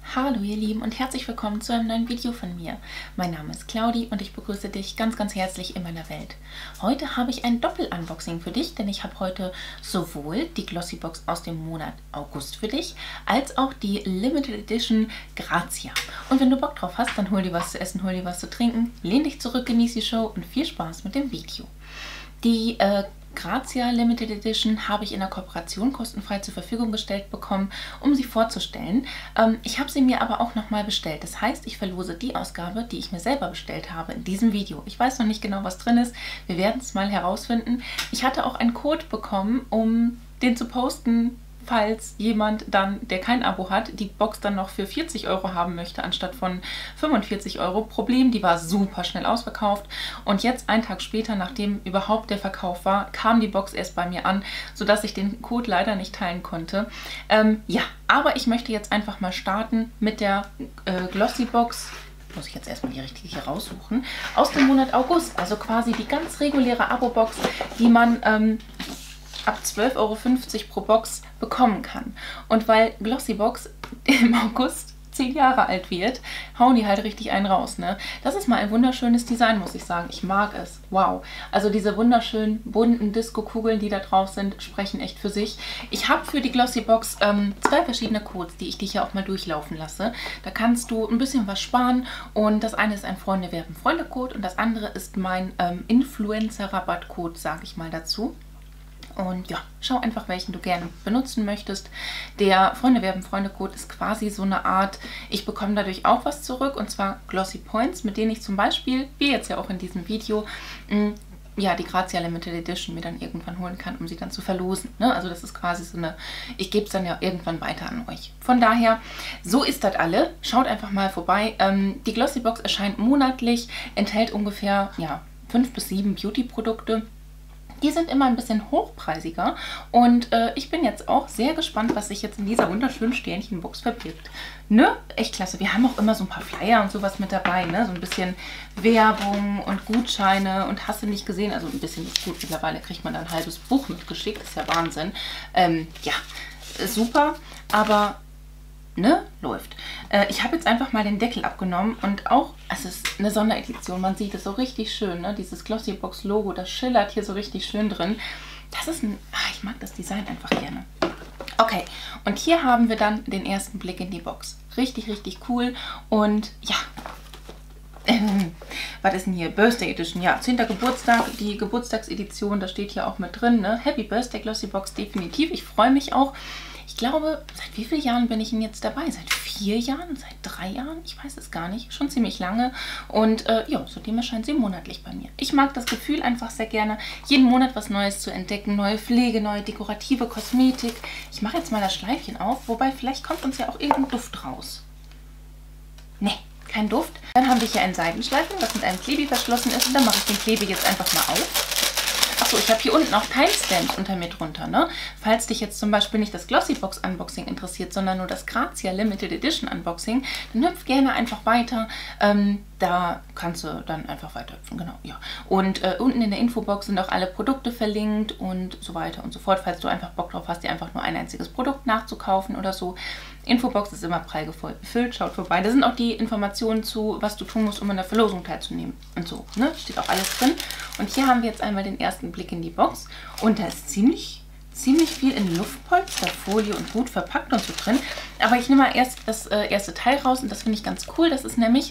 Hallo ihr Lieben und herzlich willkommen zu einem neuen Video von mir. Mein Name ist Claudi und ich begrüße dich ganz herzlich in meiner Welt. Heute habe ich ein Doppel-Unboxing für dich, denn ich habe heute sowohl die Glossybox aus dem Monat August für dich, als auch die Limited Edition Grazia. Und wenn du Bock drauf hast, dann hol dir was zu essen, hol dir was zu trinken, lehn dich zurück, genieß die Show und viel Spaß mit dem Video. Die Grazia Limited Edition habe ich in der Kooperation kostenfrei zur Verfügung gestellt bekommen, um sie vorzustellen. Ich habe sie mir aber auch nochmal bestellt. Das heißt, ich verlose die Ausgabe, die ich mir selber bestellt habe, in diesem Video. Ich weiß noch nicht genau, was drin ist. Wir werden es mal herausfinden. Ich hatte auch einen Code bekommen, um den zu posten, falls jemand dann, der kein Abo hat, die Box dann noch für 40 € haben möchte, anstatt von 45 €. Problem, die war super schnell ausverkauft. Und jetzt, einen Tag später, nachdem überhaupt der Verkauf war, kam die Box erst bei mir an, sodass ich den Code leider nicht teilen konnte. Ja, aber ich möchte jetzt einfach mal starten mit der Glossybox. Muss ich jetzt erstmal die richtige hier raussuchen. Aus dem Monat August, also quasi die ganz reguläre Abo-Box, die man ab 12,50 € pro Box bekommen kann. Und weil Glossybox im August 10 Jahre alt wird, hauen die halt richtig einen raus, ne? Das ist mal ein wunderschönes Design, muss ich sagen. Ich mag es. Wow. Also diese wunderschönen bunten Disco-Kugeln, die da drauf sind, sprechen echt für sich. Ich habe für die Glossybox 2 verschiedene Codes, die ich dich ja auch mal durchlaufen lasse. Da kannst du ein bisschen was sparen und das eine ist ein Freunde-werben-Freunde-Code und das andere ist mein Influencer-Rabattcode, sage ich mal dazu. Und ja, schau einfach, welchen du gerne benutzen möchtest. Der Freunde-werben-Freunde-Code ist quasi so eine Art, ich bekomme dadurch auch was zurück, und zwar Glossy Points, mit denen ich zum Beispiel, wie jetzt ja auch in diesem Video, ja, die Grazia Limited Edition mir dann irgendwann holen kann, um sie dann zu verlosen. Ne? Also das ist quasi so eine, ich gebe es dann ja irgendwann weiter an euch. Von daher, so ist das alle. Schaut einfach mal vorbei. Die Glossybox erscheint monatlich, enthält ungefähr, ja, 5 bis 7 Beauty-Produkte. Die sind immer ein bisschen hochpreisiger und ich bin jetzt auch sehr gespannt, was sich jetzt in dieser wunderschönen Sternchenbox verbirgt. Ne? Echt klasse. Wir haben auch immer so ein paar Flyer und sowas mit dabei, ne? So ein bisschen Werbung und Gutscheine und hast du nicht gesehen. Also ein bisschen ist gut. Mittlerweile kriegt man da ein halbes Buch mitgeschickt. Das ist ja Wahnsinn. Ja, ist super, aber ne, läuft. Ich habe jetzt einfach mal den Deckel abgenommen und auch, es ist eine Sonderedition, man sieht es so richtig schön, ne? Dieses Glossybox-Logo, das schillert hier so richtig schön drin. Das ist ein, ich mag das Design einfach gerne. Okay, und hier haben wir dann den ersten Blick in die Box. Richtig cool und ja, was ist denn hier? Birthday Edition, ja, 10. Geburtstag, die Geburtstagsedition, das steht hier auch mit drin, ne? Happy Birthday Glossybox, definitiv, ich freue mich auch. Ich glaube, seit wie vielen Jahren bin ich denn jetzt dabei? Seit 4 Jahren? Seit 3 Jahren? Ich weiß es gar nicht. Schon ziemlich lange. Und ja, seitdem erscheint sie monatlich bei mir. Ich mag das Gefühl einfach sehr gerne, jeden Monat was Neues zu entdecken. Neue Pflege, neue dekorative Kosmetik. Ich mache jetzt mal das Schleifchen auf. Wobei, vielleicht kommt uns ja auch irgendein Duft raus. Ne, kein Duft. Dann haben wir hier ein Seitenschleifchen, das mit einem Klebi verschlossen ist. Und dann mache ich den Klebi jetzt einfach mal auf. Achso, ich habe hier unten auch Timestamps unter mir drunter, ne? Falls dich jetzt zum Beispiel nicht das Glossybox Unboxing interessiert, sondern nur das Grazia Limited Edition Unboxing, dann hüpf gerne einfach weiter. Da kannst du dann einfach weiter hüpfen, genau, ja. Und unten in der Infobox sind auch alle Produkte verlinkt und so weiter und so fort, falls du einfach Bock drauf hast, dir einfach nur ein einziges Produkt nachzukaufen oder so. Infobox ist immer prall gefüllt, schaut vorbei. Da sind auch die Informationen zu, was du tun musst, um an der Verlosung teilzunehmen und so, ne? Steht auch alles drin. Und hier haben wir jetzt einmal den ersten Blick in die Box und da ist ziemlich viel in Luftpolsterfolie und gut verpackt und so drin. Aber ich nehme mal erst das erste Teil raus und das finde ich ganz cool. Das ist nämlich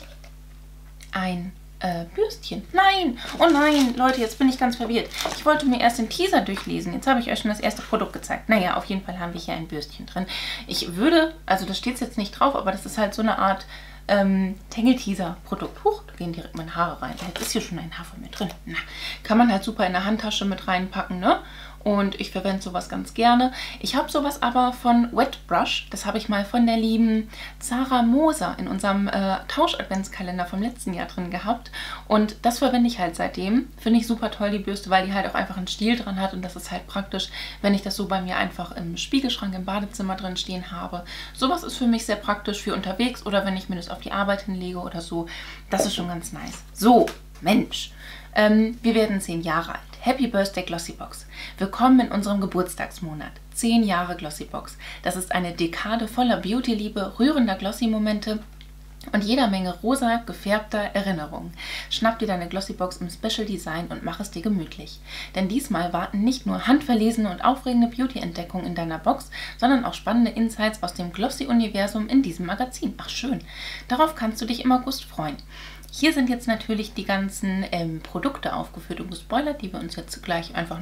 ein Bürstchen. Nein! Oh nein, Leute, jetzt bin ich ganz verwirrt. Ich wollte mir erst den Teaser durchlesen. Jetzt habe ich euch schon das erste Produkt gezeigt. Naja, auf jeden Fall haben wir hier ein Bürstchen drin. Ich würde, also da steht es jetzt nicht drauf, aber das ist halt so eine Art Tangle-Teaser-Produkt. Huch, da gehen direkt meine Haare rein. Jetzt ist hier schon ein Haar von mir drin. Na, kann man halt super in der Handtasche mit reinpacken, ne? Und ich verwende sowas ganz gerne. Ich habe sowas aber von Wet Brush. Das habe ich mal von der lieben Zara Moser in unserem Tausch-Adventskalender vom letzten Jahr drin gehabt. Und das verwende ich halt seitdem. Finde ich super toll, die Bürste, weil die halt auch einfach einen Stiel dran hat. Und das ist halt praktisch, wenn ich das so bei mir einfach im Spiegelschrank im Badezimmer drin stehen habe. Sowas ist für mich sehr praktisch für unterwegs oder wenn ich mir das auf die Arbeit hinlege oder so. Das ist schon ganz nice. So, Mensch. Wir werden 10 Jahre alt. Happy Birthday Glossybox. Willkommen in unserem Geburtstagsmonat. 10 Jahre Glossybox. Das ist eine Dekade voller Beauty-Liebe, rührender Glossy-Momente und jeder Menge rosa gefärbter Erinnerungen. Schnapp dir deine Glossybox im Special Design und mach es dir gemütlich. Denn diesmal warten nicht nur handverlesene und aufregende Beauty-Entdeckungen in deiner Box, sondern auch spannende Insights aus dem Glossy-Universum in diesem Magazin. Ach schön, darauf kannst du dich im August freuen. Hier sind jetzt natürlich die ganzen Produkte aufgeführt und gespoilert, die wir uns jetzt gleich einfach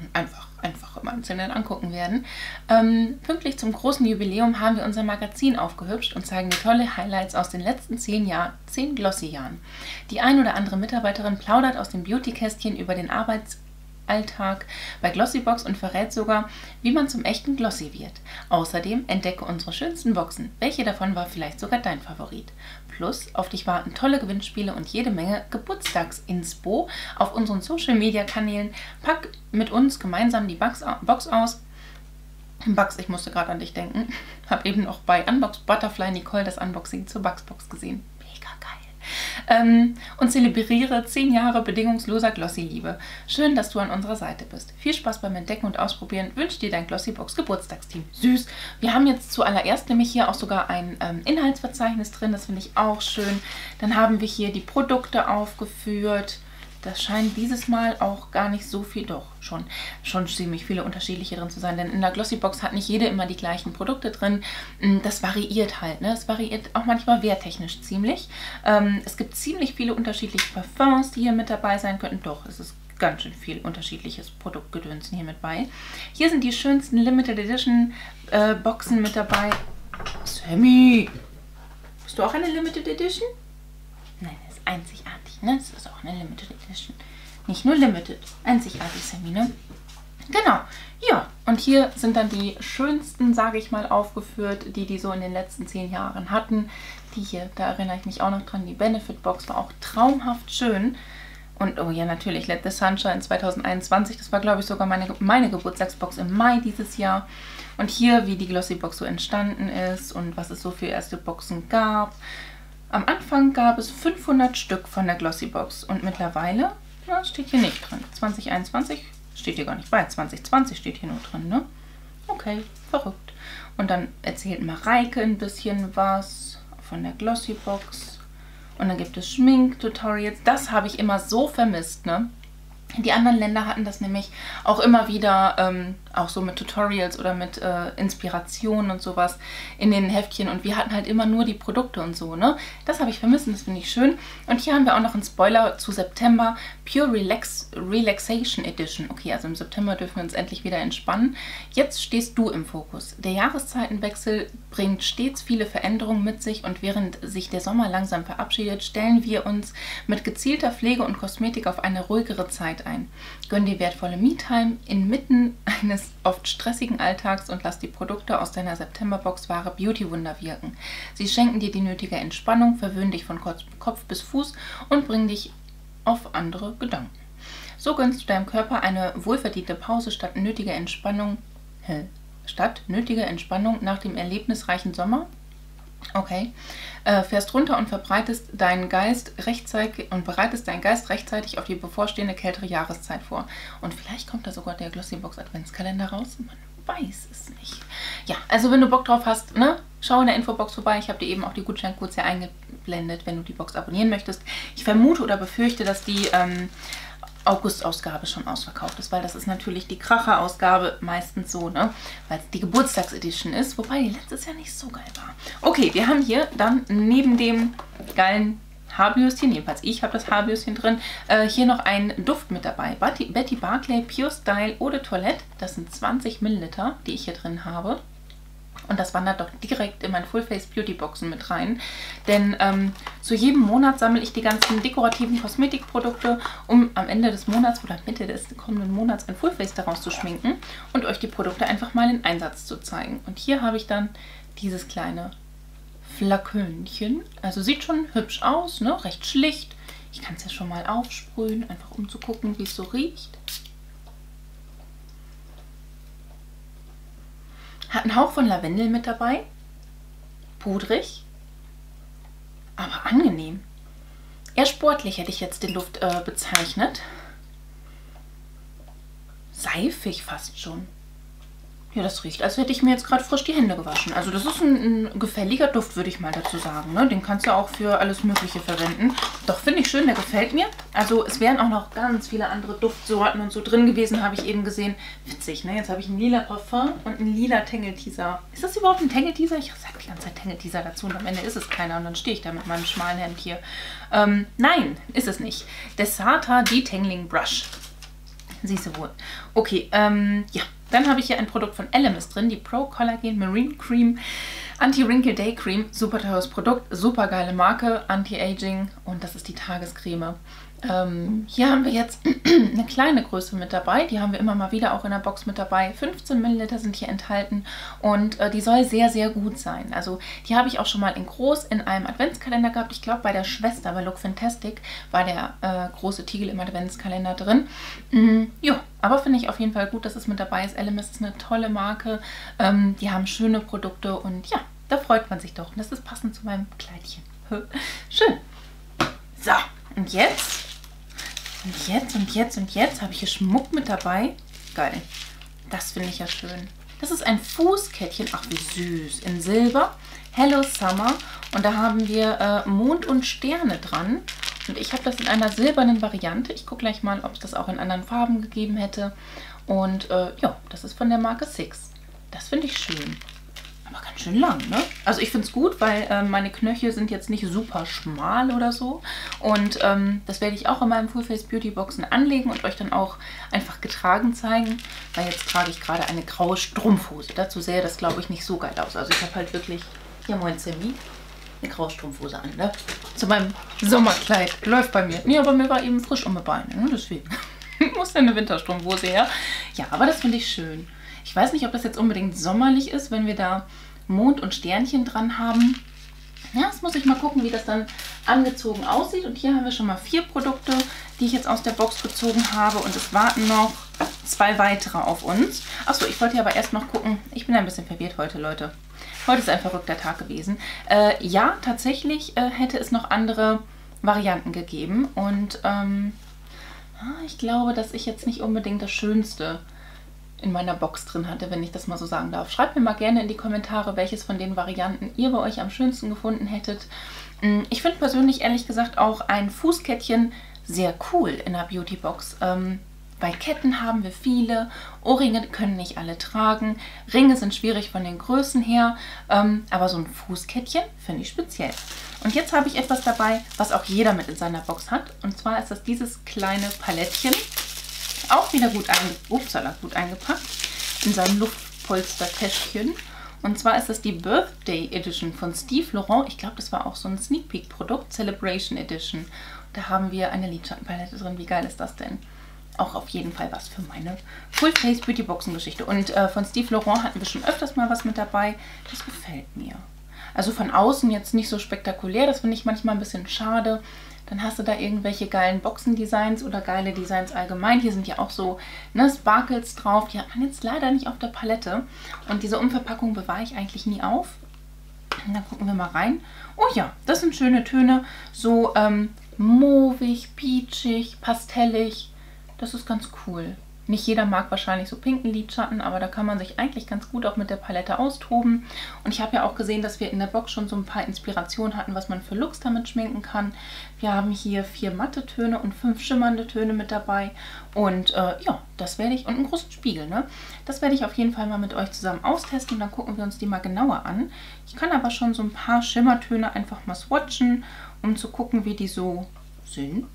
im Einzelnen angucken werden. Pünktlich zum großen Jubiläum haben wir unser Magazin aufgehübscht und zeigen dir tolle Highlights aus den letzten 10 Glossy-Jahren. Die ein oder andere Mitarbeiterin plaudert aus dem Beauty-Kästchen über den Arbeitsalltag bei Glossybox und verrät sogar, wie man zum echten Glossy wird. Außerdem entdecke unsere schönsten Boxen. Welche davon war vielleicht sogar dein Favorit? Plus, auf dich warten tolle Gewinnspiele und jede Menge Geburtstagsinspo auf unseren Social-Media-Kanälen. Pack mit uns gemeinsam die Box aus. Bugs, ich musste gerade an dich denken. Habe eben noch bei Unbox Butterfly Nicole das Unboxing zur Bugsbox gesehen. Mega geil. Und zelebriere 10 Jahre bedingungsloser Glossy-Liebe. Schön, dass du an unserer Seite bist. Viel Spaß beim Entdecken und Ausprobieren wünscht dir dein Glossybox Geburtstagsteam. Süß. Wir haben jetzt zuallererst nämlich hier auch sogar ein Inhaltsverzeichnis drin. Das finde ich auch schön. Dann haben wir hier die Produkte aufgeführt. Das scheint dieses Mal auch gar nicht so viel, doch schon ziemlich viele unterschiedliche drin zu sein, denn in der Glossybox hat nicht jede immer die gleichen Produkte drin. Das variiert halt, ne? Es variiert auch manchmal werttechnisch ziemlich. Es gibt ziemlich viele unterschiedliche Parfums, die hier mit dabei sein könnten. Doch, es ist ganz schön viel unterschiedliches Produktgedönsen hier mit bei. Hier sind die schönsten Limited Edition Boxen mit dabei. Sammy, bist du auch eine Limited Edition? Nein, das ist einzigartig, ne? Das ist auch eine Limited Edition. Nicht nur Limited, einzigartig, Sammy, ne? Genau, ja. Und hier sind dann die schönsten, sage ich mal, aufgeführt, die so in den letzten 10 Jahren hatten. Die hier, da erinnere ich mich auch noch dran, die Benefit Box war auch traumhaft schön. Und oh ja, natürlich, Let the Sunshine 2021, das war, glaube ich, sogar meine Geburtstagsbox im Mai dieses Jahr. Und hier, wie die Glossybox so entstanden ist und was es so für erste Boxen gab. Am Anfang gab es 500 Stück von der Glossybox und mittlerweile, na, steht hier nicht drin. 2021 steht hier gar nicht bei, 2020 steht hier nur drin, ne? Okay, verrückt. Und dann erzählt Mareike ein bisschen was von der Glossybox. Und dann gibt es Schminktutorials. Das habe ich immer so vermisst, ne? Die anderen Länder hatten das nämlich auch immer wieder, auch so mit Tutorials oder mit Inspirationen und sowas in den Heftchen. Und wir hatten halt immer nur die Produkte und so, ne? Das habe ich vermisst und das finde ich schön. Und hier haben wir auch noch einen Spoiler zu September. Pure Relaxation Edition. Okay, also im September dürfen wir uns endlich wieder entspannen. Jetzt stehst du im Fokus. Der Jahreszeitenwechsel bringt stets viele Veränderungen mit sich und während sich der Sommer langsam verabschiedet, stellen wir uns mit gezielter Pflege und Kosmetik auf eine ruhigere Zeit ein. Gönn dir wertvolle Me-Time inmitten eines oft stressigen Alltags und lass die Produkte aus deiner Septemberbox wahre Beauty-Wunder wirken. Sie schenken dir die nötige Entspannung, verwöhnen dich von Kopf bis Fuß und bringen dich auf andere Gedanken. So gönnst du deinem Körper eine wohlverdiente Pause statt nötiger Entspannung nach dem erlebnisreichen Sommer. Okay. Fährst runter und bereitest deinen Geist rechtzeitig auf die bevorstehende kältere Jahreszeit vor. Und vielleicht kommt da sogar der Glossybox Adventskalender raus. Man weiß es nicht. Ja, also wenn du Bock drauf hast, ne, schau in der Infobox vorbei. Ich habe dir eben auch die Gutscheincodes hier eingeblendet, wenn du die Box abonnieren möchtest. Ich vermute oder befürchte, dass die August-Ausgabe schon ausverkauft ist, weil das ist natürlich die Kracher-Ausgabe meistens so, ne? Weil es die Geburtstagsedition ist, wobei die letztes Jahr nicht so geil war. Okay, wir haben hier dann neben dem geilen Haarbürstchen, jedenfalls ich habe das Haarbürstchen drin, hier noch einen Duft mit dabei. Betty Barclay Pure Style Eau de Toilette, das sind 20 Milliliter, die ich hier drin habe. Und das wandert doch direkt in mein Full Face Beauty Boxen mit rein. Denn zu jedem Monat sammle ich die ganzen dekorativen Kosmetikprodukte, um am Ende des Monats oder Mitte des kommenden Monats ein Full Face daraus zu schminken und euch die Produkte einfach mal in Einsatz zu zeigen. Und hier habe ich dann dieses kleine Flakönchen. Also sieht schon hübsch aus, ne? Recht schlicht. Ich kann es ja schon mal aufsprühen, einfach um zu gucken, wie es so riecht. Hat einen Hauch von Lavendel mit dabei. Pudrig, aber angenehm. Eher sportlich hätte ich jetzt den Duft bezeichnet. Seifig fast schon. Ja, das riecht, als hätte ich mir jetzt gerade frisch die Hände gewaschen. Also das ist ein gefälliger Duft, würde ich mal dazu sagen. Ne? Den kannst du auch für alles Mögliche verwenden. Doch, finde ich schön, der gefällt mir. Also es wären auch noch ganz viele andere Duftsorten und so drin gewesen, habe ich eben gesehen. Witzig, ne? Jetzt habe ich ein lila Parfum und ein lila Tangle-Teaser. Ist das überhaupt ein Tangle-Teaser? Ich sage die ganze Zeit Tangle-Teaser dazu und am Ende ist es keiner. Und dann stehe ich da mit meinem schmalen Hemd hier. Nein, ist es nicht. Dessata Detangling Brush. Siehst du wohl. Okay, ja. Dann habe ich hier ein Produkt von Elemis drin, die Pro Collagen Marine Cream Anti-Wrinkle Day Cream. Super teures Produkt, super geile Marke, Anti-Aging und das ist die Tagescreme. Hier haben wir jetzt eine kleine Größe mit dabei, die haben wir immer mal wieder auch in der Box mit dabei. 15 Milliliter sind hier enthalten und die soll sehr, sehr gut sein. Also die habe ich auch schon mal in groß in einem Adventskalender gehabt. Ich glaube bei der Schwester, bei Look Fantastic, war der große Tiegel im Adventskalender drin. Ja, aber finde ich auf jeden Fall gut, dass es mit dabei ist. Elemis ist eine tolle Marke, die haben schöne Produkte und ja, da freut man sich doch. Und das ist passend zu meinem Kleidchen. Schön. So, und jetzt habe ich hier Schmuck mit dabei. Geil. Das finde ich ja schön. Das ist ein Fußkettchen. Ach, wie süß. In Silber. Hello Summer. Und da haben wir Mond und Sterne dran. Und ich habe das in einer silbernen Variante. Ich gucke gleich mal, ob es das auch in anderen Farben gegeben hätte. Und ja, das ist von der Marke Six. Das finde ich schön. Aber ganz schön lang, ne? Also ich finde es gut, weil meine Knöchel sind jetzt nicht super schmal oder so. Und das werde ich auch in meinem Full Face Beauty Boxen anlegen und euch dann auch einfach getragen zeigen. Weil jetzt trage ich gerade eine graue Strumpfhose. Dazu sähe das, glaube ich, nicht so geil aus. Also ich habe halt wirklich, ja moin Sammy, eine graue Strumpfhose an, ne? Zu meinem Sommerkleid. Läuft bei mir. Nee, aber mir war eben frisch um die Beine, ne? Deswegen muss ja eine Winterstrumpfhose her. Ja, aber das finde ich schön. Ich weiß nicht, ob das jetzt unbedingt sommerlich ist, wenn wir da Mond und Sternchen dran haben. Ja, das muss ich mal gucken, wie das dann angezogen aussieht. Und hier haben wir schon mal 4 Produkte, die ich jetzt aus der Box gezogen habe. Und es warten noch 2 weitere auf uns. Achso, ich wollte aber erst noch gucken. Ich bin ein bisschen verwirrt heute, Leute. Heute ist ein verrückter Tag gewesen. Ja, tatsächlich hätte es noch andere Varianten gegeben. Und ich glaube, dass ich jetzt nicht unbedingt das Schönste in meiner Box drin hatte, wenn ich das mal so sagen darf. Schreibt mir mal gerne in die Kommentare, welches von den Varianten ihr bei euch am schönsten gefunden hättet. Ich finde persönlich ehrlich gesagt auch ein Fußkettchen sehr cool in der Beautybox. Bei Ketten haben wir viele, Ohrringe können nicht alle tragen, Ringe sind schwierig von den Größen her, aber so ein Fußkettchen finde ich speziell. Und jetzt habe ich etwas dabei, was auch jeder mit in seiner Box hat. Und zwar ist das dieses kleine Palettchen. Auch wieder gut eingepackt in seinem Luftpolster-Täschchen. Und zwar ist das die Birthday Edition von Steve Laurent. Ich glaube, das war auch so ein Sneak Peek Produkt, Celebration Edition. Da haben wir eine Lidschattenpalette drin. Wie geil ist das denn? Auch auf jeden Fall was für meine Full Face Beauty Boxen Geschichte. Und von Steve Laurent hatten wir schon öfters mal was mit dabei. Das gefällt mir. Also von außen jetzt nicht so spektakulär. Das finde ich manchmal ein bisschen schade. Dann hast du da irgendwelche geilen Boxendesigns oder geile Designs allgemein. Hier sind ja auch so Sparkles drauf. Die hat man jetzt leider nicht auf der Palette. Und diese Umverpackung bewahre ich eigentlich nie auf. Und dann gucken wir mal rein. Oh ja, das sind schöne Töne. So mauvig, peachig, pastellig. Das ist ganz cool. Nicht jeder mag wahrscheinlich so pinken Lidschatten, aber da kann man sich eigentlich ganz gut auch mit der Palette austoben. Und ich habe ja auch gesehen, dass wir in der Box schon so ein paar Inspirationen hatten, was man für Looks damit schminken kann. Wir haben hier 4 matte Töne und 5 schimmernde Töne mit dabei. Und ja, das werde ich, und einen großen Spiegel, ne? Das werde ich auf jeden Fall mal mit euch zusammen austesten und dann gucken wir uns die mal genauer an. Ich kann aber schon so ein paar Schimmertöne einfach mal swatchen, um zu gucken, wie die so sind.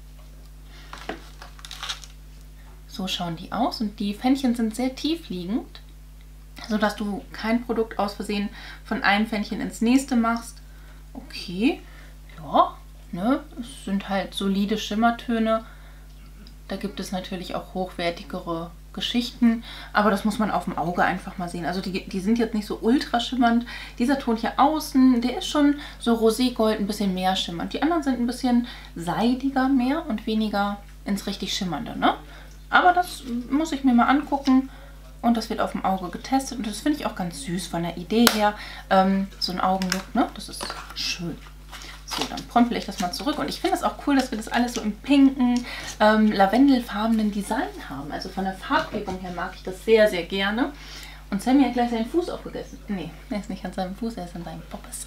So schauen die aus und die Pfännchen sind sehr tief liegend, sodass du kein Produkt aus Versehen von einem Pfännchen ins nächste machst. Okay, ja, ne, es sind halt solide Schimmertöne. Da gibt es natürlich auch hochwertigere Geschichten, aber das muss man auf dem Auge einfach mal sehen. Also die sind jetzt nicht so ultra schimmernd. Dieser Ton hier außen, der ist schon so roségold, ein bisschen mehr schimmernd. Die anderen sind ein bisschen seidiger mehr und weniger ins richtig Schimmernde, ne? Aber das muss ich mir mal angucken und das wird auf dem Auge getestet und das finde ich auch ganz süß von der Idee her. So ein Augenlook, ne? Das ist schön. So, dann prömpel ich das mal zurück und ich finde es auch cool, dass wir das alles so im pinken, lavendelfarbenen Design haben. Also von der Farbgebung her mag ich das sehr, sehr gerne. Und Sammy hat gleich seinen Fuß aufgegessen. Nee, er ist nicht an seinem Fuß, er ist an seinem Poppes.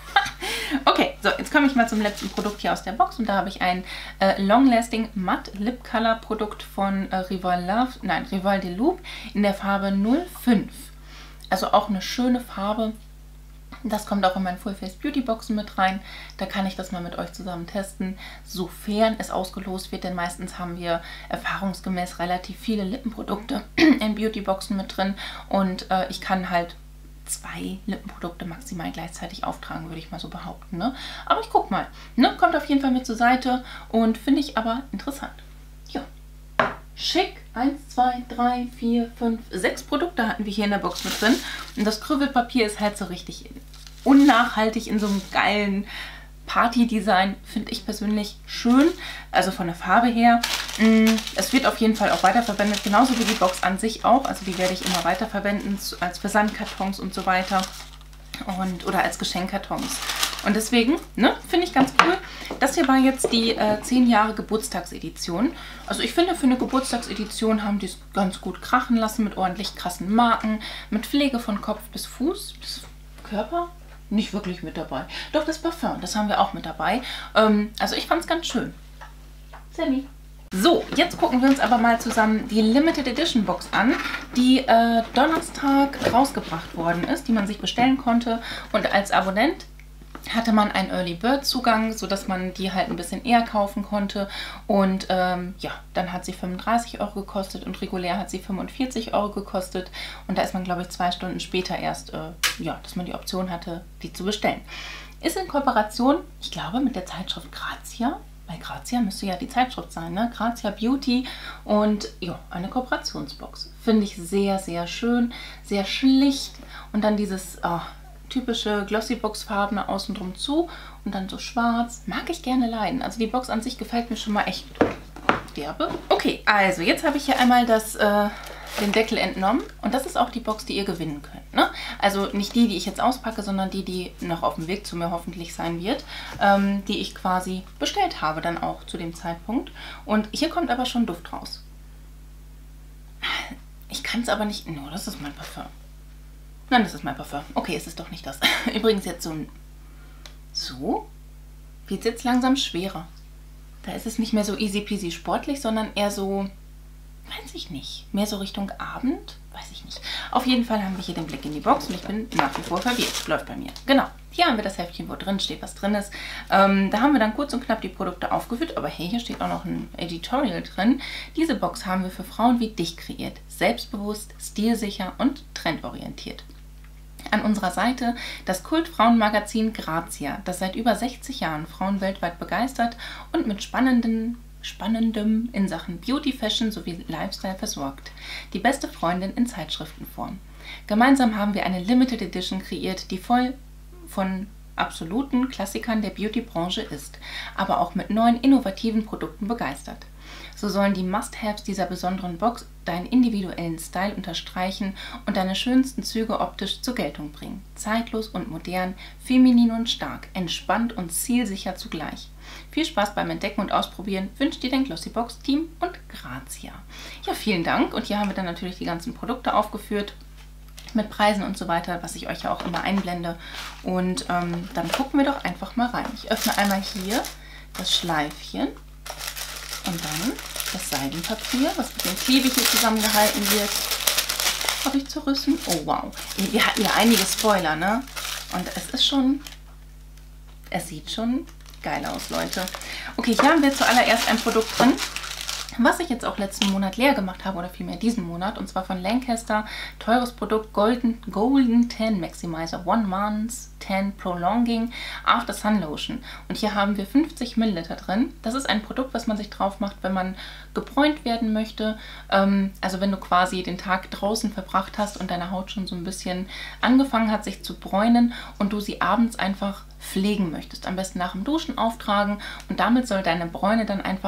Okay, so, jetzt komme ich mal zum letzten Produkt hier aus der Box. Und da habe ich ein Long Lasting Matte Lip Color Produkt von Rival de Loop in der Farbe 05. Also auch eine schöne Farbe. Das kommt auch in meinen Full Face Beauty Boxen mit rein. Da kann ich das mal mit euch zusammen testen, sofern es ausgelost wird. Denn meistens haben wir erfahrungsgemäß relativ viele Lippenprodukte in Beauty Boxen mit drin. Und ich kann halt 2 Lippenprodukte maximal gleichzeitig auftragen, würde ich mal so behaupten. Ne? Aber ich guck mal. Ne? Kommt auf jeden Fall mit zur Seite und finde ich aber interessant. Ja. Schick. 1, 2, 3, 4, 5, 6 Produkte hatten wir hier in der Box mit drin. Und das Krümelpapier ist halt so richtig unnachhaltig in so einem geilen Party-Design. Finde ich persönlich schön. Also von der Farbe her. Es wird auf jeden Fall auch weiterverwendet. Genauso wie die Box an sich auch. Also die werde ich immer weiterverwenden als Versandkartons und so weiter. Oder als Geschenkkartons. Und deswegen, ne, finde ich ganz cool. Das hier war jetzt die 10 Jahre Geburtstagsedition. Also ich finde, für eine Geburtstagsedition haben die es ganz gut krachen lassen mit ordentlich krassen Marken, mit Pflege von Kopf bis Fuß, bis Körper. Nicht wirklich mit dabei. Doch, das Parfum, das haben wir auch mit dabei. Also ich fand es ganz schön. Sammy. So, jetzt gucken wir uns aber mal zusammen die Limited Edition Box an, die Donnerstag rausgebracht worden ist, die man sich bestellen konnte. Und als Abonnent hatte man einen Early Bird Zugang, sodass man die halt ein bisschen eher kaufen konnte. Und ja, dann hat sie 35 € gekostet und regulär hat sie 45 € gekostet. Und da ist man, glaube ich, 2 Stunden später erst, ja, dass man die Option hatte, die zu bestellen. Ist in Kooperation, ich glaube, mit der Zeitschrift Grazia. Bei Grazia müsste ja die Zeitschrift sein, ne? Grazia Beauty und ja, eine Kooperationsbox. Finde ich sehr, sehr schön, sehr schlicht und dann dieses typische Glossybox-farbene außen drum zu und dann so schwarz. Mag ich gerne leiden. Also die Box an sich gefällt mir schon mal echt derbe. Okay, also jetzt habe ich hier einmal den Deckel entnommen und das ist auch die Box, die ihr gewinnen könnt. Ne? Also nicht die, die ich jetzt auspacke, sondern die, die noch auf dem Weg zu mir hoffentlich sein wird, die ich quasi bestellt habe dann auch zu dem Zeitpunkt. Und hier kommt aber schon Duft raus. Ich kann es aber nicht... No, das ist mein Parfum. Nein, das ist mein Parfum. Okay, es ist doch nicht das. Übrigens jetzt so ein... So? Wird es jetzt langsam schwerer. Da ist es nicht mehr so easy peasy sportlich, sondern eher so... Weiß ich nicht. Mehr so Richtung Abend? Weiß ich nicht. Auf jeden Fall haben wir hier den Blick in die Box und ich bin nach wie vor verwirrt. Läuft bei mir. Genau. Hier haben wir das Heftchen, wo drin steht, was drin ist. Da haben wir dann kurz und knapp die Produkte aufgeführt. Aber hey, hier steht auch noch ein Editorial drin. Diese Box haben wir für Frauen wie dich kreiert. Selbstbewusst, stilsicher und trendorientiert. An unserer Seite das Kultfrauenmagazin Grazia, das seit über 60 Jahren Frauen weltweit begeistert und mit Spannendem in Sachen Beauty, Fashion sowie Lifestyle versorgt. Die beste Freundin in Zeitschriftenform. Gemeinsam haben wir eine Limited Edition kreiert, die voll von absoluten Klassikern der Beauty-Branche ist, aber auch mit neuen innovativen Produkten begeistert. So sollen die Must-Haves dieser besonderen Box deinen individuellen Style unterstreichen und deine schönsten Züge optisch zur Geltung bringen. Zeitlos und modern, feminin und stark, entspannt und zielsicher zugleich. Viel Spaß beim Entdecken und Ausprobieren wünscht dir dein Glossybox-Team und Grazia. Ja, vielen Dank. Und hier haben wir dann natürlich die ganzen Produkte aufgeführt mit Preisen und so weiter, was ich euch ja auch immer einblende. Und dann gucken wir doch einfach mal rein. Ich öffne einmal hier das Schleifchen und dann das Seidenpapier, was mit dem Klebe hier zusammengehalten wird. Habe ich zerrissen? Oh wow. Wir hatten ja einige Spoiler, ne? Und es sieht schon geil aus, Leute. Okay, hier haben wir zuallererst ein Produkt drin, was ich jetzt auch letzten Monat leer gemacht habe, oder vielmehr diesen Monat, und zwar von Lancaster, teures Produkt, Golden Tan Maximizer, One Month Tan Prolonging After Sun Lotion. Und hier haben wir 50 ml drin. Das ist ein Produkt, was man sich drauf macht, wenn man gebräunt werden möchte. Also wenn du quasi den Tag draußen verbracht hast und deine Haut schon so ein bisschen angefangen hat, sich zu bräunen und du sie abends einfach pflegen möchtest. Am besten nach dem Duschen auftragen und damit soll deine Bräune dann einfach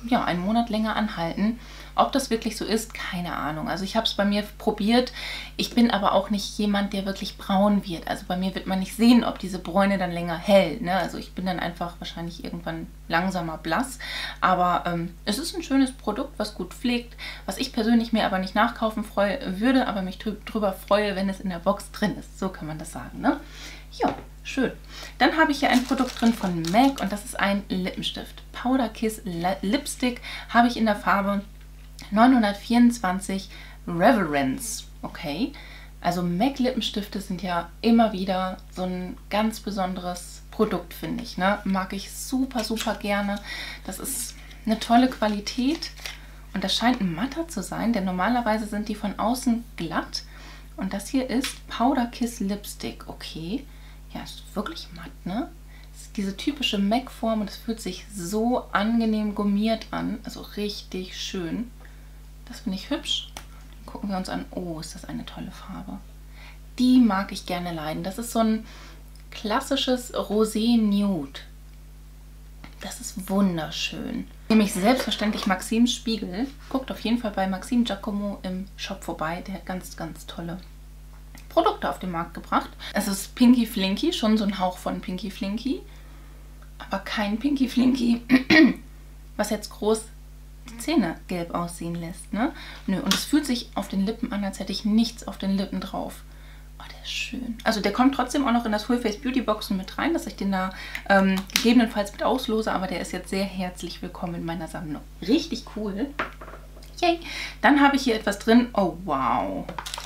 ja, einen Monat länger anhalten. Ob das wirklich so ist, keine Ahnung. Also ich habe es bei mir probiert. Ich bin aber auch nicht jemand, der wirklich braun wird. Also bei mir wird man nicht sehen, ob diese Bräune dann länger hält. Ne? Also ich bin dann einfach wahrscheinlich irgendwann langsamer blass. Aber es ist ein schönes Produkt, was gut pflegt. Was ich persönlich mir aber nicht nachkaufen würde, aber mich drüber freue, wenn es in der Box drin ist. So kann man das sagen. Ne? Ja, schön. Dann habe ich hier ein Produkt drin von MAC und das ist ein Lippenstift. Powder Kiss Lipstick habe ich in der Farbe 924 Reverence. Okay, also MAC Lippenstifte sind ja immer wieder so ein ganz besonderes Produkt, finde ich. Ne? Mag ich super, super gerne. Das ist eine tolle Qualität und das scheint ein matter zu sein, denn normalerweise sind die von außen glatt. Und das hier ist Powder Kiss Lipstick. Okay, ja, ist wirklich matt, ne? Das ist diese typische MAC-Form und es fühlt sich so angenehm gummiert an. Also richtig schön. Das finde ich hübsch. Dann gucken wir uns an. Oh, ist das eine tolle Farbe. Die mag ich gerne leiden. Das ist so ein klassisches Rosé Nude. Das ist wunderschön. Nämlich selbstverständlich Maxim Spiegel. Guckt auf jeden Fall bei Maxim Giacomo im Shop vorbei. Der hat ganz, ganz tolle Produkte auf den Markt gebracht. Es ist Pinky Flinky, schon so ein Hauch von Pinky Flinky. Aber kein Pinky Flinky, was jetzt groß die Zähne gelb aussehen lässt. Ne? Nö, und es fühlt sich auf den Lippen an, als hätte ich nichts auf den Lippen drauf. Oh, der ist schön. Also der kommt trotzdem auch noch in das Full Face Beauty Boxen mit rein, dass ich den da gegebenenfalls mit auslose, aber der ist jetzt sehr herzlich willkommen in meiner Sammlung. Richtig cool. Yay. Dann habe ich hier etwas drin. Oh, wow.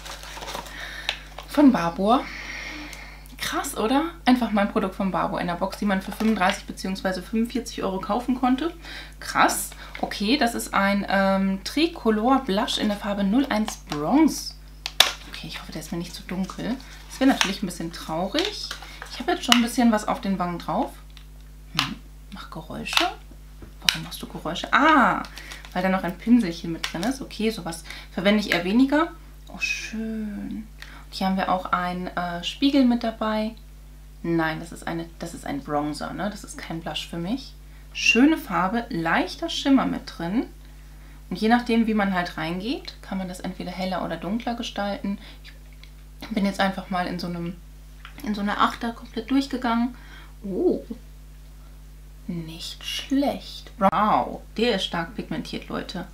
Von Barbour. Krass, oder? Einfach mal ein Produkt von Barbour in der Box, die man für 35 bzw. 45 Euro kaufen konnte. Krass. Okay, das ist ein Tricolor Blush in der Farbe 01 Bronze. Okay, ich hoffe, der ist mir nicht zu dunkel. Das wäre natürlich ein bisschen traurig. Ich habe jetzt schon ein bisschen was auf den Wangen drauf. Mach Geräusche. Warum machst du Geräusche? Ah, weil da noch ein Pinselchen mit drin ist. Okay, sowas verwende ich eher weniger. Oh, schön. Hier haben wir auch einen Spiegel mit dabei. Nein, das ist ein Bronzer, ne? Das ist kein Blush für mich. Schöne Farbe, leichter Schimmer mit drin. Und je nachdem, wie man halt reingeht, kann man das entweder heller oder dunkler gestalten. Ich bin jetzt einfach mal in so einer Achter komplett durchgegangen. Oh, nicht schlecht. Wow, der ist stark pigmentiert, Leute.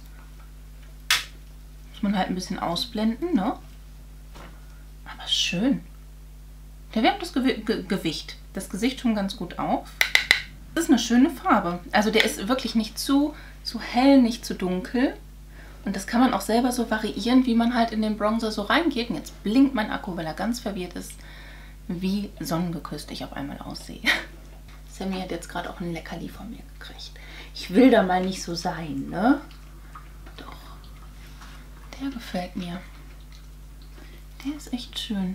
Muss man halt ein bisschen ausblenden, ne? Aber schön. Der wärmt das Gewicht, das Gesicht schon ganz gut auf. Das ist eine schöne Farbe. Also der ist wirklich nicht zu hell, nicht zu dunkel. Und das kann man auch selber so variieren, wie man halt in den Bronzer so reingeht. Und jetzt blinkt mein Akku, weil er ganz verwirrt ist, wie sonnengeküsst ich auf einmal aussehe. Sammy hat jetzt gerade auch ein Leckerli von mir gekriegt. Ich will da mal nicht so sein, ne? Doch. Der gefällt mir. Der ist echt schön.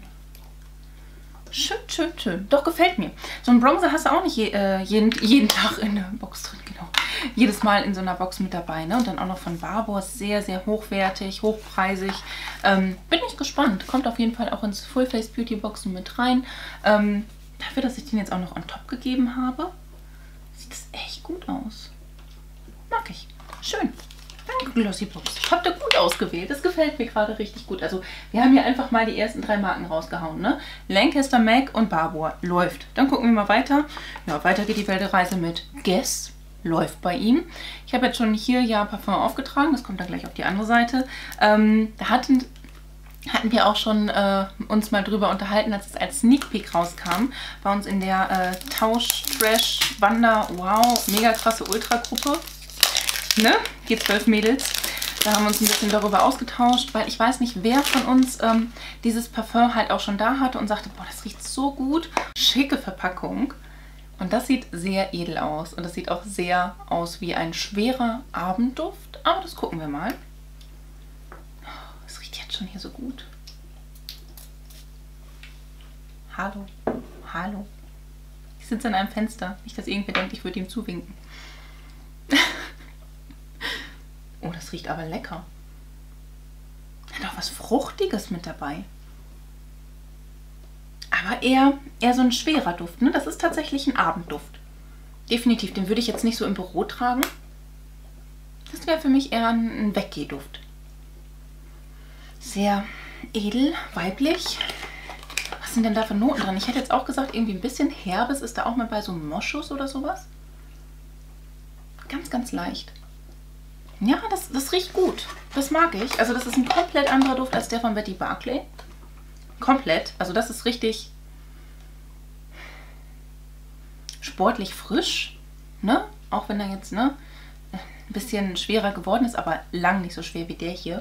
Schön, schön, schön. Doch, gefällt mir. So ein Bronzer hast du auch nicht jeden Tag in der Box drin, genau. Jedes Mal in so einer Box mit dabei, ne? Und dann auch noch von Barbour. Sehr, sehr hochwertig, hochpreisig. Bin ich gespannt. Kommt auf jeden Fall auch ins Full Face Beauty Boxen mit rein. Dafür, dass ich den jetzt auch noch on top gegeben habe, sieht das echt gut aus. Mag ich. Schön. Danke, Glossybox. Habt ihr gut ausgewählt. Das gefällt mir gerade richtig gut. Also wir haben hier einfach mal die ersten 3 Marken rausgehauen. Ne? Lancaster, MAC und Barbour. Läuft. Dann gucken wir mal weiter. Ja, weiter geht die Weltreise mit Guess. Läuft bei ihm. Ich habe jetzt schon hier ja Parfum aufgetragen. Das kommt dann gleich auf die andere Seite. Da hatten wir auch schon uns mal drüber unterhalten, als es als Sneak Peek rauskam. Bei uns in der Tausch, Trash, Wander, wow, mega krasse Ultra-Gruppe. Ne? Die 12 Mädels. Da haben wir uns ein bisschen darüber ausgetauscht, weil ich weiß nicht, wer von uns dieses Parfum halt auch schon da hatte und sagte, boah, das riecht so gut. Schicke Verpackung. Und das sieht sehr edel aus. Und das sieht auch sehr aus wie ein schwerer Abendduft. Aber das gucken wir mal. Es riecht jetzt schon hier so gut. Hallo. Hallo. Ich sitze an einem Fenster. Nicht, dass irgendwer denkt, ich würde ihm zuwinken. Oh, das riecht aber lecker. Hat auch was Fruchtiges mit dabei. Aber eher so ein schwerer Duft. Ne? Das ist tatsächlich ein Abendduft. Definitiv. Den würde ich jetzt nicht so im Büro tragen. das wäre für mich eher ein Weggehduft. Sehr edel, weiblich. Was sind denn da für Noten drin? Ich hätte jetzt auch gesagt, irgendwie ein bisschen Herbes ist da auch mal bei so Moschus oder sowas. Ganz, ganz leicht. Ja, das riecht gut. Das mag ich. Also das ist ein komplett anderer Duft als der von Betty Barclay. Komplett. Also das ist richtig sportlich frisch. Ne? Auch wenn er jetzt ein bisschen schwerer geworden ist, aber lang nicht so schwer wie der hier.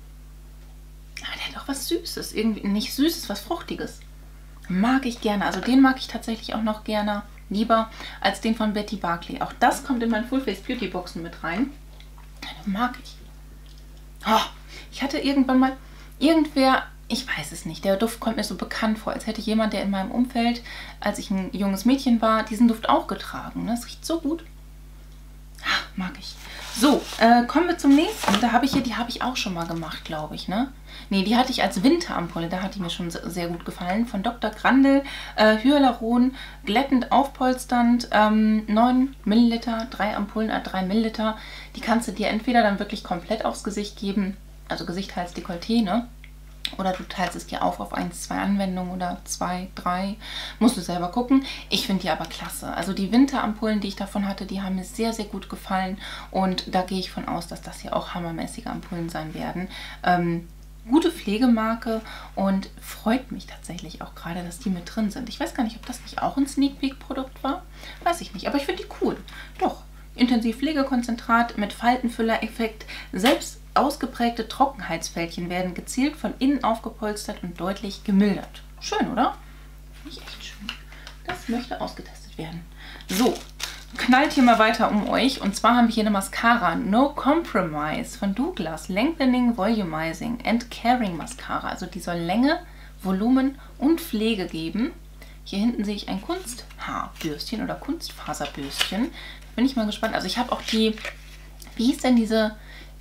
Aber der hat auch was Süßes. Irgendwie nicht Süßes, was Fruchtiges. Mag ich gerne. Also den mag ich tatsächlich auch noch gerne lieber als den von Betty Barclay. Auch das kommt in meinen Full Face Beauty Boxen mit rein. Den mag ich. Oh, ich hatte irgendwann mal irgendwer, ich weiß es nicht, der Duft kommt mir so bekannt vor, als hätte jemand, der in meinem Umfeld, als ich ein junges Mädchen war, diesen Duft auch getragen. Das riecht so gut. Ach, mag ich. So, kommen wir zum nächsten. Da habe ich hier, die habe ich auch schon mal gemacht, glaube ich, ne? Ne, die hatte ich als Winterampulle, da hat die mir schon sehr gut gefallen. Von Dr. Grandel, Hyaluron, glättend, aufpolsternd, 9 Milliliter, 3 Ampullen, 3 Milliliter. Die kannst du dir entweder dann wirklich komplett aufs Gesicht geben, also Gesicht, Hals, Dekolleté, ne? Oder du teilst es dir auf 1, 2 Anwendungen oder 2, 3. Musst du selber gucken. Ich finde die aber klasse. Also die Winterampullen, die ich davon hatte, die haben mir sehr, sehr gut gefallen. Und da gehe ich von aus, dass das hier auch hammermäßige Ampullen sein werden. Gute Pflegemarke und freut mich tatsächlich auch gerade, dass die mit drin sind. Ich weiß gar nicht, ob das nicht auch ein Sneak Peek Produkt war. Weiß ich nicht, aber ich finde die cool. Doch, intensiv Pflegekonzentrat mit Faltenfüller-Effekt. Selbst ausgeprägte Trockenheitsfältchen werden gezielt von innen aufgepolstert und deutlich gemildert. Schön, oder? Finde ich echt schön. Das möchte ausgetestet werden. So, knallt hier mal weiter um euch. Und zwar haben wir hier eine Mascara No Compromise von Douglas Lengthening, Volumizing and Caring Mascara. Also die soll Länge, Volumen und Pflege geben. Hier hinten sehe ich ein Kunsthaarbürstchen oder Kunstfaserbürstchen. Da bin ich mal gespannt. Also ich habe auch die, wie hieß denn diese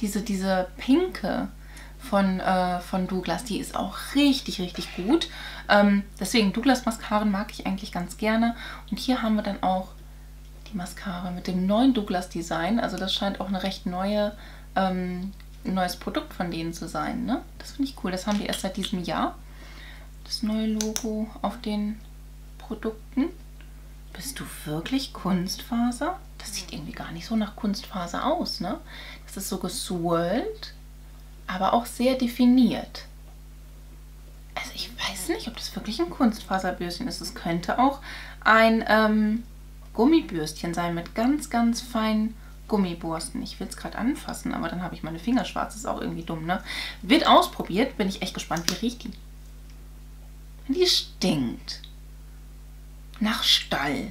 pinke von Douglas, die ist auch richtig, richtig gut. Deswegen Douglas Mascaren mag ich eigentlich ganz gerne. Und hier haben wir dann auch die Mascara mit dem neuen Douglas Design. Also das scheint auch eine recht neues Produkt von denen zu sein. Ne? Das finde ich cool. Das haben die erst seit diesem Jahr. Das neue Logo auf den Produkten. Bist du wirklich Kunstfaser? Das sieht irgendwie gar nicht so nach Kunstfaser aus, ne? Das ist so geswirlt, aber auch sehr definiert. Also ich weiß nicht, ob das wirklich ein Kunstfaserbürstchen ist. Es könnte auch ein Gummibürstchen sein mit ganz, ganz feinen Gummiborsten. Ich will es gerade anfassen, aber dann habe ich meine Finger schwarz. Das ist auch irgendwie dumm, ne? Wird ausprobiert. Bin ich echt gespannt, wie riecht die. Die stinkt. Nach Stall.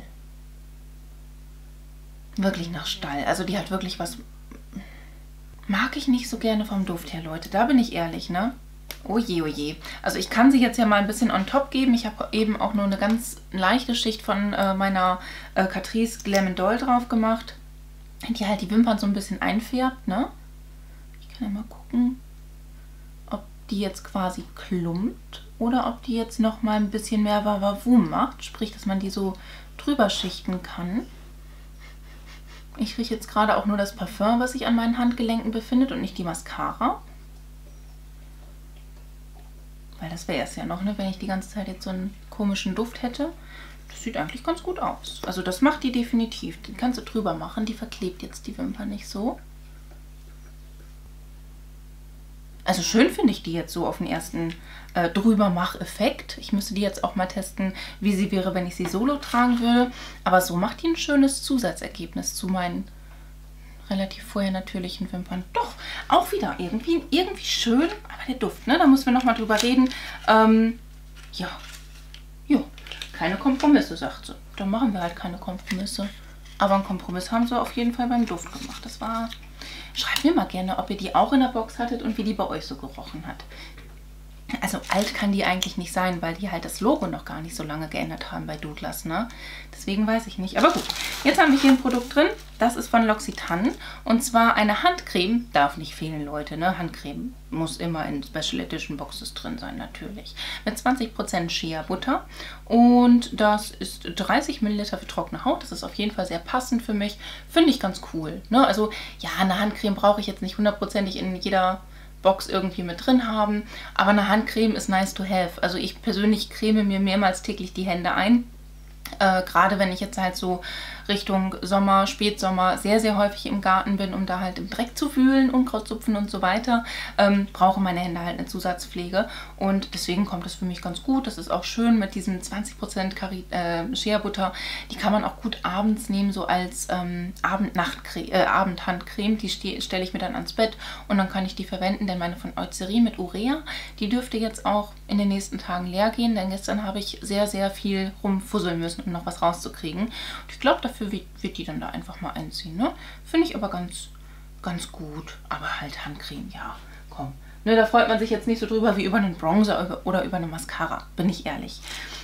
Wirklich nach Stall. Also die hat wirklich was... Mag ich nicht so gerne vom Duft her, Leute. Da bin ich ehrlich, ne? Oh je, oh je. Also ich kann sie jetzt ja mal ein bisschen on top geben. Ich habe eben auch nur eine ganz leichte Schicht von meiner Catrice Glam Doll drauf gemacht. Die halt die Wimpern so ein bisschen einfärbt, ne? Ich kann ja mal gucken, ob die jetzt quasi klumpt oder ob die jetzt noch mal ein bisschen mehr Wavavoom macht. Sprich, dass man die so drüber schichten kann. Ich rieche jetzt gerade auch nur das Parfum, was sich an meinen Handgelenken befindet und nicht die Mascara. Weil das wäre es ja noch, ne, wenn ich die ganze Zeit jetzt so einen komischen Duft hätte. Das sieht eigentlich ganz gut aus. Also das macht die definitiv. Die kannst du drüber machen. Die verklebt jetzt die Wimper nicht so. Also schön finde ich die jetzt so auf den ersten Drübermach-Effekt. Ich müsste die jetzt auch mal testen, wie sie wäre, wenn ich sie solo tragen würde. Aber so macht die ein schönes Zusatzergebnis zu meinen relativ vorher natürlichen Wimpern. Doch, auch wieder irgendwie schön, aber der Duft, ne? Da müssen wir nochmal drüber reden. Ja, keine Kompromisse, sagt sie. Dann machen wir halt keine Kompromisse. Aber einen Kompromiss haben sie auf jeden Fall beim Duft gemacht. Das war... Schreibt mir mal gerne, ob ihr die auch in der Box hattet und wie die bei euch so gerochen hat. Also alt kann die eigentlich nicht sein, weil die halt das Logo noch gar nicht so lange geändert haben bei Douglas, ne? Deswegen weiß ich nicht. Aber gut, jetzt haben wir hier ein Produkt drin. Das ist von L'Occitane. Und zwar eine Handcreme. Darf nicht fehlen, Leute, ne? Handcreme muss immer in Special Edition Boxes drin sein, natürlich. Mit 20% Shea Butter. Und das ist 30 ml für trockene Haut. Das ist auf jeden Fall sehr passend für mich. Finde ich ganz cool, ne? Also, ja, eine Handcreme brauche ich jetzt nicht hundertprozentig in jeder Box irgendwie mit drin haben, aber eine Handcreme ist nice to have. Also ich persönlich creme mir mehrmals täglich die Hände ein. Gerade wenn ich jetzt halt so Richtung Sommer, Spätsommer sehr, sehr häufig im Garten bin, um da halt im Dreck zu wühlen, Unkraut zupfen und so weiter, brauchen meine Hände halt eine Zusatzpflege und deswegen kommt das für mich ganz gut. Das ist auch schön mit diesem 20% Shea Butter. Die kann man auch gut abends nehmen, so als Abendhandcreme. Die stelle ich mir dann ans Bett und dann kann ich die verwenden, denn meine von Eucerin mit Urea, die dürfte jetzt auch in den nächsten Tagen leer gehen, denn gestern habe ich sehr, sehr viel rumfusseln müssen, um noch was rauszukriegen. Und ich glaube, dafür wird die dann da einfach mal einziehen, ne? Finde ich aber ganz, ganz gut. Aber halt Handcreme, ja, komm. Ne, da freut man sich jetzt nicht so drüber wie über einen Bronzer oder über eine Mascara, bin ich ehrlich.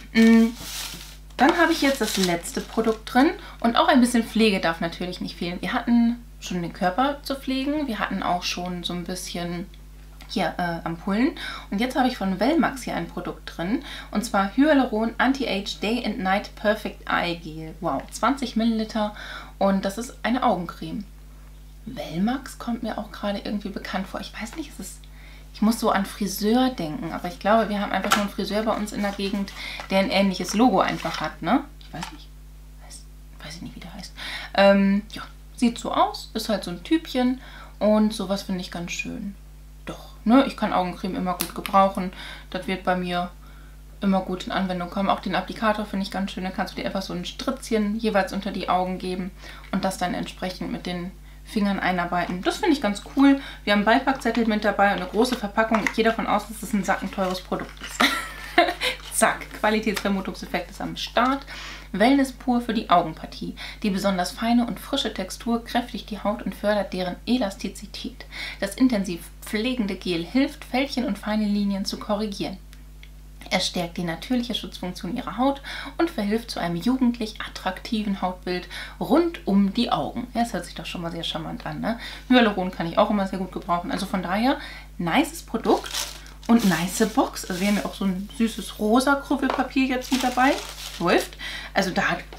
Dann habe ich jetzt das letzte Produkt drin und auch ein bisschen Pflege darf natürlich nicht fehlen. Wir hatten schon den Körper zu pflegen, wir hatten auch schon so ein bisschen hier Ampullen. Und jetzt habe ich von Velmax hier ein Produkt drin. Und zwar Hyaluron Anti-Age Day and Night Perfect Eye Gel. Wow, 20 ml. Und das ist eine Augencreme. Velmax kommt mir auch gerade irgendwie bekannt vor. Ich weiß nicht, ich muss so an Friseur denken. Aber ich glaube, wir haben einfach nur einen Friseur bei uns in der Gegend, der ein ähnliches Logo einfach hat, ne? Ich weiß nicht. Weiß ich nicht, wie der heißt. Ja, sieht so aus. Ist halt so ein Typchen. Und sowas finde ich ganz schön. Doch, ne, ich kann Augencreme immer gut gebrauchen. Das wird bei mir immer gut in Anwendung kommen. Auch den Applikator finde ich ganz schön. Da kannst du dir einfach so ein Stritzchen jeweils unter die Augen geben und das dann entsprechend mit den Fingern einarbeiten. Das finde ich ganz cool. Wir haben einen Beipackzettel mit dabei und eine große Verpackung. Ich gehe davon aus, dass es ein sackenteures Produkt ist. Zack, Qualitätsvermutungseffekt ist am Start. Wellness pur für die Augenpartie. Die besonders feine und frische Textur kräftigt die Haut und fördert deren Elastizität. Das intensiv pflegende Gel hilft, Fältchen und feine Linien zu korrigieren. Es stärkt die natürliche Schutzfunktion ihrer Haut und verhilft zu einem jugendlich attraktiven Hautbild rund um die Augen. Ja, das hört sich doch schon mal sehr charmant an, ne? Hyaluron kann ich auch immer sehr gut gebrauchen. Also von daher, nices Produkt und nice Box. Also wir haben ja auch so ein süßes rosa Krüppelpapier jetzt mit dabei. Läuft. Also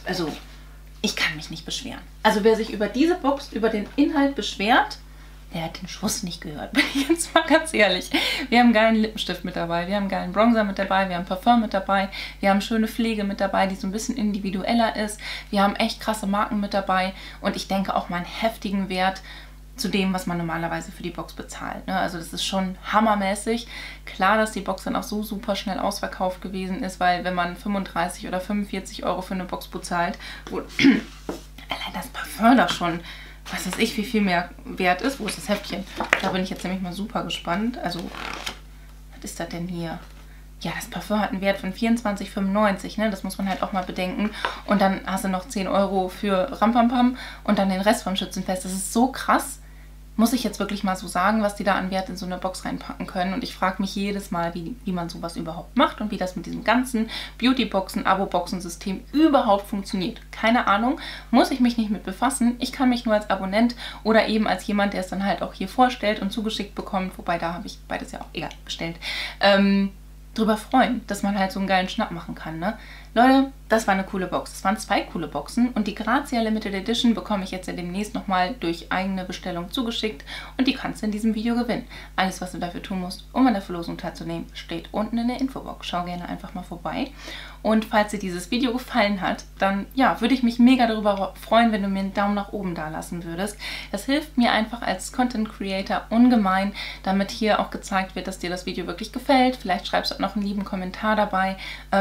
ich kann mich nicht beschweren. Also wer sich über diese Box, über den Inhalt beschwert, der hat den Schuss nicht gehört, bin ich jetzt mal ganz ehrlich. Wir haben einen geilen Lippenstift mit dabei, wir haben einen geilen Bronzer mit dabei, wir haben Parfum mit dabei, wir haben schöne Pflege mit dabei, die so ein bisschen individueller ist. Wir haben echt krasse Marken mit dabei und ich denke auch mal einen heftigen Wert zu dem, was man normalerweise für die Box bezahlt, ne? Also das ist schon hammermäßig. Klar, dass die Box dann auch so super schnell ausverkauft gewesen ist, weil wenn man 35 oder 45 Euro für eine Box bezahlt, wo allein das Parfum da schon, was weiß ich, wie viel mehr wert ist. Wo ist das Heftchen? Da bin ich jetzt nämlich mal super gespannt. Also, was ist das denn hier? Ja, das Parfum hat einen Wert von 24,95, ne? Das muss man halt auch mal bedenken. Und dann hast du noch 10 Euro für Rampampam und dann den Rest vom Schützenfest. Das ist so krass. Muss ich jetzt wirklich mal so sagen, was die da an Wert in so eine Box reinpacken können. Und ich frage mich jedes Mal, wie man sowas überhaupt macht und wie das mit diesem ganzen Beauty-Boxen, Abo-Boxen-System überhaupt funktioniert. Keine Ahnung, muss ich mich nicht mit befassen. Ich kann mich nur als Abonnent oder eben als jemand, der es dann halt auch hier vorstellt und zugeschickt bekommt, wobei da habe ich beides ja auch egal bestellt, drüber freuen, dass man halt so einen geilen Schnapp machen kann, ne? Leute, das war eine coole Box. Es waren 2 coole Boxen und die Grazia Limited Edition bekomme ich jetzt ja demnächst nochmal durch eigene Bestellung zugeschickt und die kannst du in diesem Video gewinnen. Alles, was du dafür tun musst, um an der Verlosung teilzunehmen, steht unten in der Infobox. Schau gerne einfach mal vorbei. Und falls dir dieses Video gefallen hat, dann ja, würde ich mich mega darüber freuen, wenn du mir einen Daumen nach oben da lassen würdest. Das hilft mir einfach als Content Creator ungemein, damit hier auch gezeigt wird, dass dir das Video wirklich gefällt. Vielleicht schreibst du auch noch einen lieben Kommentar dabei,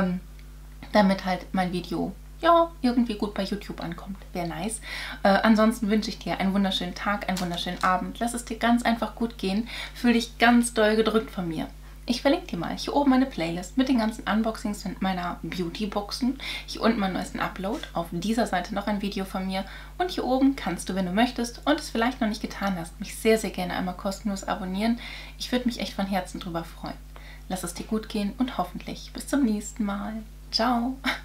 damit halt mein Video ja irgendwie gut bei YouTube ankommt. Wäre nice. Ansonsten wünsche ich dir einen wunderschönen Tag, einen wunderschönen Abend. Lass es dir ganz einfach gut gehen. Fühl dich ganz doll gedrückt von mir. Ich verlinke dir mal hier oben meine Playlist mit den ganzen Unboxings meiner Beauty-Boxen. Hier unten mein neuesten Upload. Auf dieser Seite noch ein Video von mir. Und hier oben kannst du, wenn du möchtest und es vielleicht noch nicht getan hast, mich sehr, sehr gerne einmal kostenlos abonnieren. Ich würde mich echt von Herzen drüber freuen. lass es dir gut gehen und hoffentlich bis zum nächsten Mal. Ciao!